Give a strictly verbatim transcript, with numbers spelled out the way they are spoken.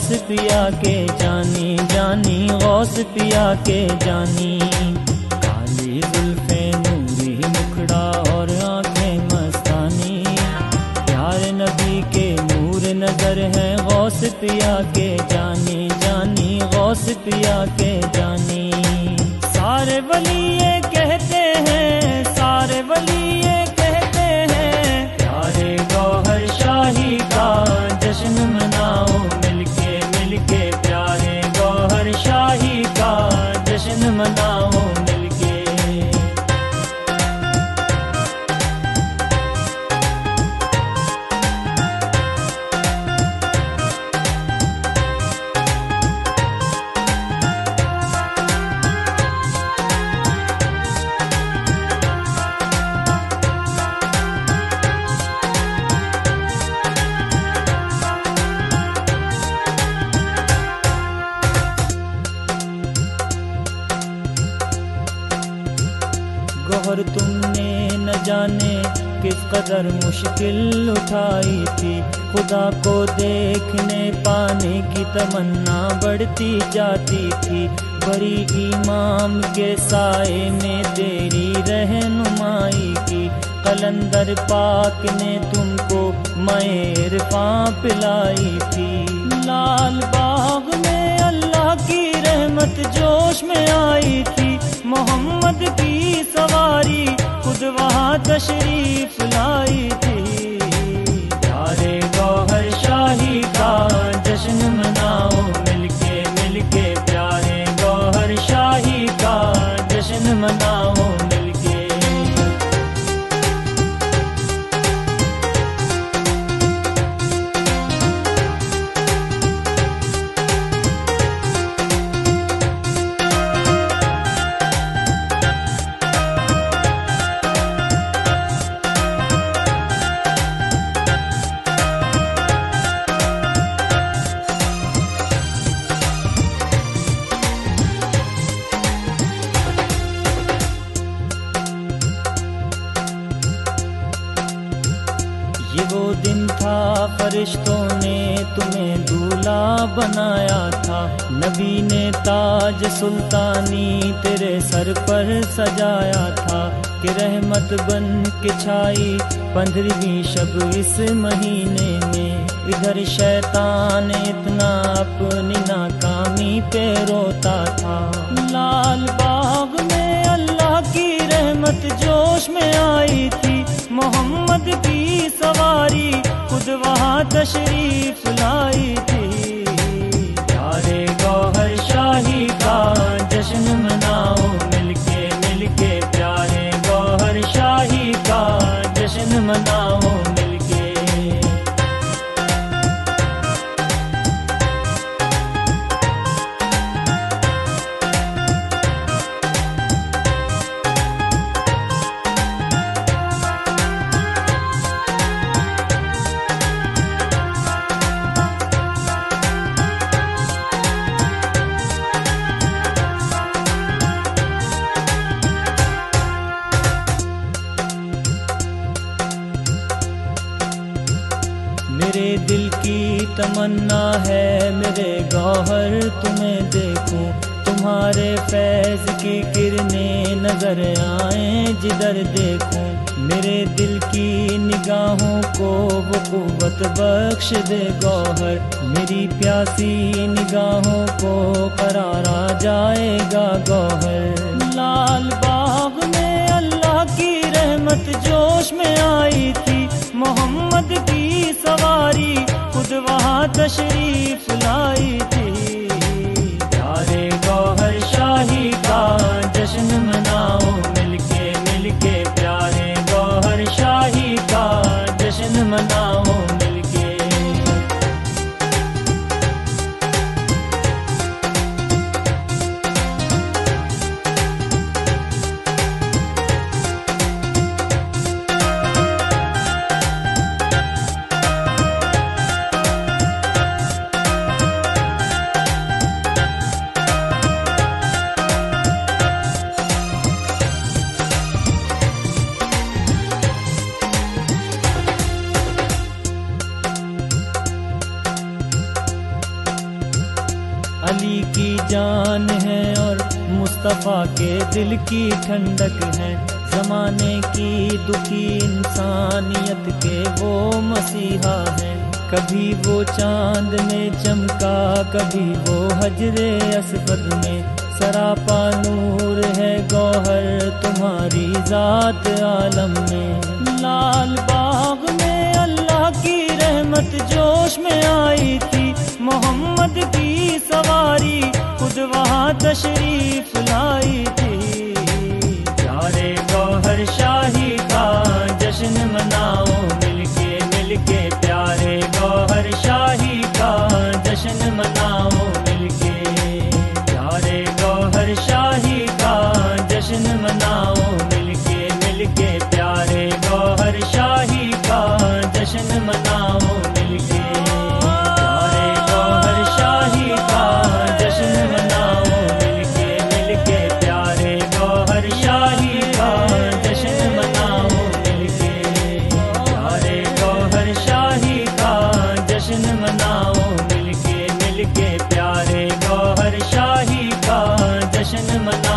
पिया के जानी जानी, गौस पिया के जानी। काली जुल्फे नूरी मुखड़ा और आंखें मस्तानी, प्यारे नबी के नूर नजर है। गौस पिया के जानी जानी, गौस पिया के जानी। सारे वली ये कहते हैं, सारे वली ये कहते हैं, प्यारे गौहर शाही का जश्न मनाओ मिलके मिलके, प्यारे गौहर शाही का जश्न मनाओ मिलके। गौहर तुमने न जाने किस कदर मुश्किल उठाई थी, खुदा को देखने पाने की तमन्ना बढ़ती जाती थी। बड़ी इमाम के साए में तेरी रहनुमाई की, कलंदर पाक ने तुमको मैर पाँ पिलाई थी। लाल बाग में अल्लाह की रहमत जोश में आई थी, मोहम्मद की सवारी खुद वहाँ तशरीफ लाई थी। प्यारे गौहर शाही का जश्न मनाओ मिलके मिलके, प्यारे गौहर शाही का जश्न मनाओ मिलके। ये वो दिन था फरिश्तों ने तुम्हें दूल्हा बनाया था, नबी ने ताज सुल्तानी तेरे सर पर सजाया था। कि रहमत बन के छाई पंद्रहवीं शब इस महीने में, इधर शैतान इतना अपनी नाकामी पे रोता था। लाल बाग में अल्लाह की रहमत जोश में आई थी, मोहम्मद की सवारी खुद वहाँ तशरीफ लाई थी। प्यारे गौहर शाही का जश्न मनाओ मिलके मिलके, प्यारे गौहर शाही का जश्न मनाओ मिलके। मेरे दिल की तमन्ना है मेरे गौहर तुम्हें देखूं, तुम्हारे फैज़ की किरणें नजर आए जिधर देखूं। मेरे दिल की निगाहों को वो कुव्वत बख्श दे गौहर, मेरी प्यासी निगाहों को करारा जाएगा गौहर। लाल बाग में अल्लाह की रहमत जोश में आई थी, मोहम्मद की सवारी खुद वहाँ तशरीफ लाई थी। प्यारे गौहर शाही का जश्न मनाओ मिलके मिलके, प्यारे गौहर शाही का जश्न मनाओ मिलके। मुस्तफ़ा के दिल की ठंडक है, जमाने की दुखी इंसानियत के वो मसीहा है। कभी वो चांद में चमका, कभी वो हजरे असवद में, सरापा नूर है गौहर तुम्हारी जात आलम में। लाल बाग में अल्लाह की रहमत जोश में आई थी, मोहम्मद की सवारी खुद वहाँ तशरीफ लाई थी। प्यारे गौहर शाही का जश्न मनाओ मिलके मिलके, प्यारे गौहर शाही का जश्न मनाओ मिलके, प्यारे गौहर शाही का जश्न मनाओ मिलके मिलके, प्यारे गौहर शाही का जश्न मनाओ मिलके, प्यारे गौहर शाही का जश्न मनाओ मिलके मिलके, प्यारे गौहर शाही का जश्न मनाओ मिलके, प्यारे गौहर शाही का जश्न मनाओ मिलके मिलके, प्यारे गौहर शाही का जश्न मनाओ।